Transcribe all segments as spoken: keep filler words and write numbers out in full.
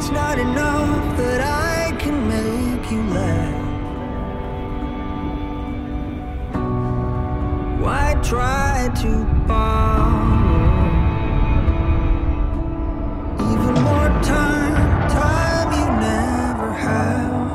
it's not enough that I can make you laugh. Why try to borrow even more time, time you never have?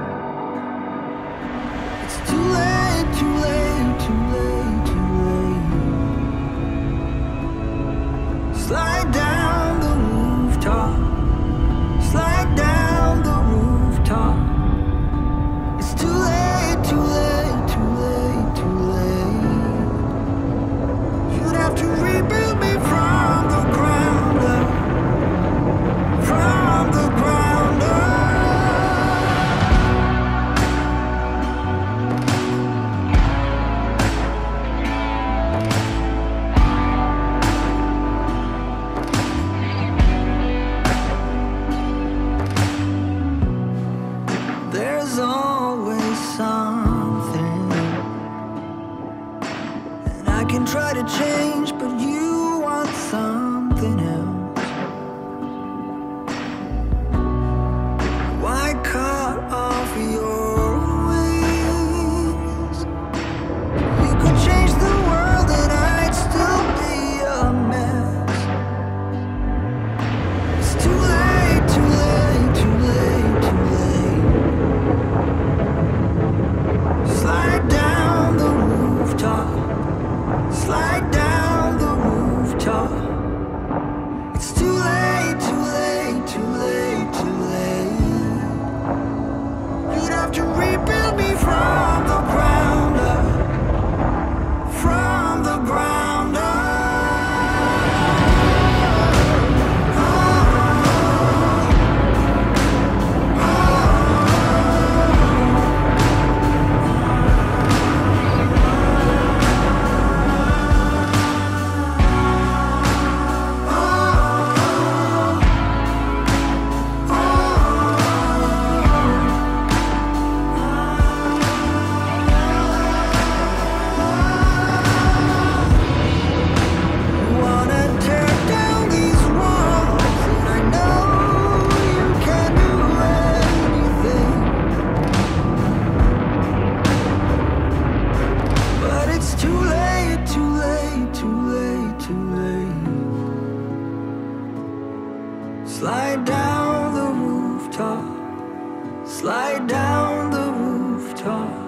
It's too late, too late, too late, too late. Slide down the rooftop, slide down the rooftop. It's too late, too late, too late, too late. You'd have to rebuild me from the ground up, from the ground up. There's always something, and I can try to change, but you want something else. Why cut off your wings? You could change the world and I'd still be a mess. It's too late, too late, too late, too late. Slide down the rooftop, slide down the rooftop. It's too late, too late, too late, too late. You'd have to rebuild me from the ground up, from the ground up. You wanna tear down these walls, and I know you can do anything, but it's too late, too late, too late, too late. Slide down the rooftop, slide down the rooftop.